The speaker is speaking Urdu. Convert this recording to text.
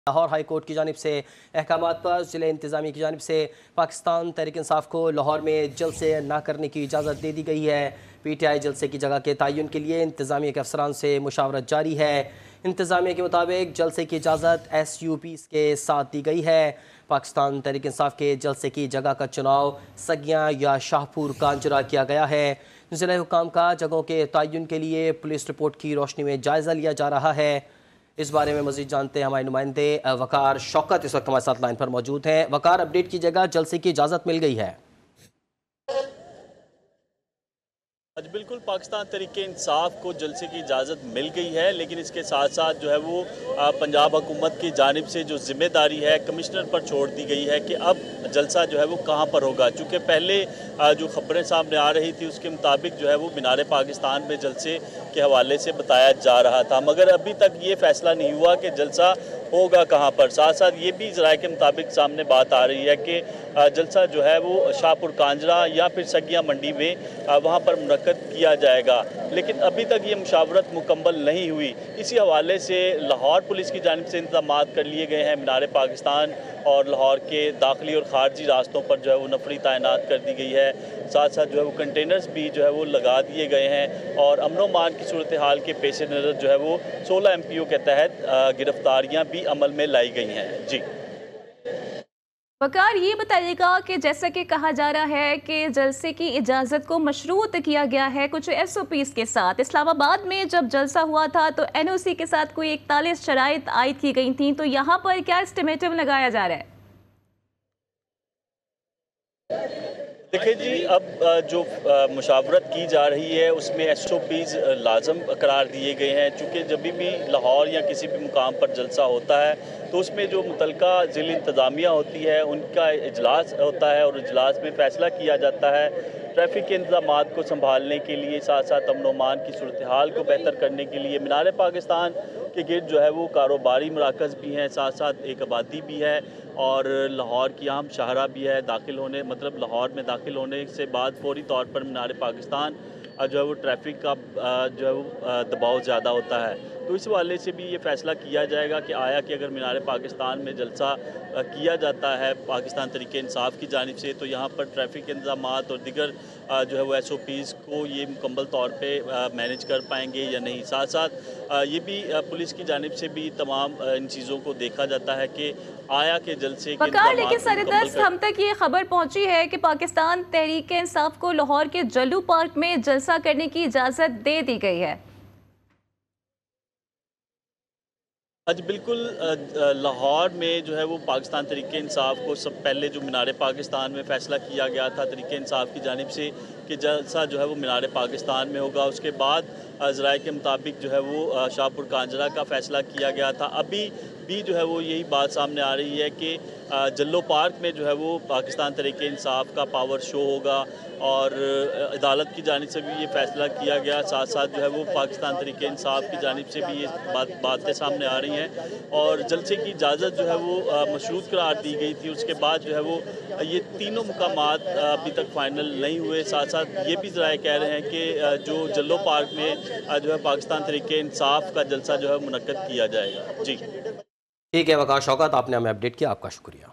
لاہور ہائی کورٹ کی جانب سے احکامات پر ضلع انتظامیہ کی جانب سے پاکستان تحریک انصاف کو لاہور میں جلسے نہ کرنے کی اجازت دے دی گئی ہے۔ پی ٹی آئی جلسے کی جگہ کے تعین کے لیے انتظامیہ کے افسران سے مشاورت جاری ہے۔ انتظامیہ کے مطابق جلسے کی اجازت ایس یو پیز کے ساتھ دی گئی ہے۔ پاکستان تحریک انصاف کے جلسے کی جگہ کا چناؤ سگیاں یا شاہپور کانجرا کیا گیا ہے۔ ضلع حکام کا جگہوں کے تعین کے لیے پولیس رپورٹ کی روشنی میں جائزہ لیا جا رہا ہے۔ اس بارے میں مزید جانتے ہیں ہمارے نمائندے وقار شوکت اس وقت ہمارے ساتھ لائن پر موجود ہیں۔ وقار، اپڈیٹ کیجیے گا، جلسے کی اجازت مل گئی ہے؟ بالکل، پاکستان تحریک انصاف کو جلسے کی اجازت مل گئی ہے، لیکن اس کے ساتھ ساتھ جو ہے وہ پنجاب حکومت کی جانب سے جو ذمہ داری ہے کمشنر پر چھوڑ دی گئی ہے کہ اب جلسہ جو ہے وہ کہاں پر ہوگا، چونکہ پہلے جو خبریں سامنے آ رہی تھی اس کے مطابق جو ہے وہ مینار پاکستان میں جلسے کے حوالے سے بتایا جا رہا تھا، مگر ابھی تک یہ فیصلہ نہیں ہوا کہ جلسہ ہوگا کہاں پر۔ ساتھ ساتھ یہ بھی ذرائع کے مطابق سامنے بات آ رہی ہے کہ جلسہ جو ہے وہ شاہپور کانجرا یا پھر سگیاں منڈی میں وہاں پر منعقد کیا جائے گا، لیکن ابھی تک یہ مشاورت مکمل نہیں ہوئی۔ اسی حوالے سے لاہور پولیس کی جانب سے انتظامات کر لیے گئے ہیں۔ مینار پاکستان اور لاہور کے داخلی اور خارجی راستوں پر جو ہے وہ نفری تعینات کر دی گئی ہے، ساتھ ساتھ جو ہے وہ کنٹینرز بھی جو ہے وہ لگا دیے گئے ہیں، اور امن و امان کی صورتحال کے پیش نظر جو ہے وہ 16 ایم پی او کے تحت گرفتاریاں بھی عمل میں لائی گئی ہیں۔ جی وقار، یہ بتائیے گا کہ جیسا کہ کہا جا رہا ہے کہ جلسے کی اجازت کو مشروط کیا گیا ہے کچھ ایس او پیز کے ساتھ، اسلام آباد میں جب جلسہ ہوا تھا تو این او سی کے ساتھ کوئی 41 شرائط عائد کی گئی تھیں، تو یہاں پر کیا اسٹیمیٹم لگایا جا رہا ہے؟ دیکھیں جی، اب جو مشاورت کی جا رہی ہے اس میں ایس او پیز لازم قرار دیے گئے ہیں، چونکہ جب بھی لاہور یا کسی بھی مقام پر جلسہ ہوتا ہے تو اس میں جو متعلقہ ضلع انتظامیہ ہوتی ہے ان کا اجلاس ہوتا ہے، اور اجلاس میں فیصلہ کیا جاتا ہے ٹریفک کے انتظامات کو سنبھالنے کے لیے، ساتھ ساتھ امن و امان کی صورتحال کو بہتر کرنے کے لیے۔ مینار پاکستان کے گرد جو ہے وہ کاروباری مراکز بھی ہیں، ساتھ ساتھ ایک آبادی بھی ہے، اور لاہور کی اہم شاہراہ بھی ہے۔ لاہور میں داخل ہونے سے بعد فوری طور پر مینار پاکستان جو ہے وہ ٹریفک کا جو ہے وہ دباؤ زیادہ ہوتا ہے، تو اس حوالے سے بھی یہ فیصلہ کیا جائے گا کہ آیا کہ اگر مینار پاکستان میں جلسہ کیا جاتا ہے پاکستان تحریک انصاف کی جانب سے تو یہاں پر ٹریفک کے انتظامات اور دیگر جو ہے وہ ایس او پیز کو یہ مکمل طور پہ مینیج کر پائیں گے یا نہیں۔ ساتھ ساتھ یہ بھی پولیس کی جانب سے بھی تمام ان چیزوں کو دیکھا جاتا ہے کہ آیا کہ جلسے کے وقار، لیکن سردست ہم تک یہ خبر پہنچی ہے کہ پاکستان تحریک انصاف کو لاہور کے جلو پارک میں جلسہ کرنے کی اجازت دے دی گئی ہے۔ بالکل، لاہور میں جو ہے وہ پاکستان تحریک انصاف کو سب پہلے جو مینار پاکستان میں فیصلہ کیا گیا تھا تحریک انصاف کی جانب سے کہ جلسہ جو ہے وہ مینار پاکستان میں ہوگا، اس کے بعد ذرائع کے مطابق جو ہے وہ شاہپور کانجرا کا فیصلہ کیا گیا تھا۔ ابھی بھی جو ہے وہ یہی بات سامنے آ رہی ہے کہ جلو پارک میں جو ہے وہ پاکستان تحریک انصاف کا پاور شو ہوگا، اور عدالت کی جانب سے بھی یہ فیصلہ کیا گیا، ساتھ ساتھ جو ہے وہ پاکستان تحریک انصاف کی جانب سے بھی یہ باتیں سامنے آ رہی ہیں، اور جلسے کی اجازت جو ہے وہ مشروط قرار دی گئی تھی۔ اس کے بعد جو ہے وہ یہ تینوں مقامات ابھی تک فائنل نہیں ہوئے۔ ساتھ ساتھ یہ بھی ذرائع کہہ رہے ہیں کہ جو جلو پارک میں جو ہے پاکستان تحریک انصاف کا جلسہ جو ہے منعقد کیا جائے گا۔ جی ٹھیک ہے وقار شوکت، آپ نے ہمیں اپڈیٹ کیا، آپ کا شکریہ۔